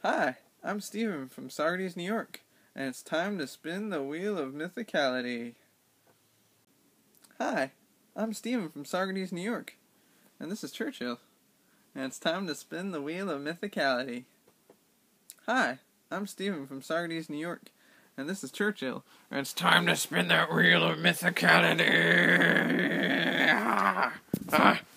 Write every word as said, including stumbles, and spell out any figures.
Hi, I'm Steven from Saugerties, New York, and it's time to spin the wheel of mythicality. Hi, I'm Steven from Saugerties, New York, and this is Churchill, and it's time to spin the wheel of mythicality. Hi, I'm Steven from Saugerties, New York, and this is Churchill, and it's time to spin that wheel of mythicality. Ah, ah.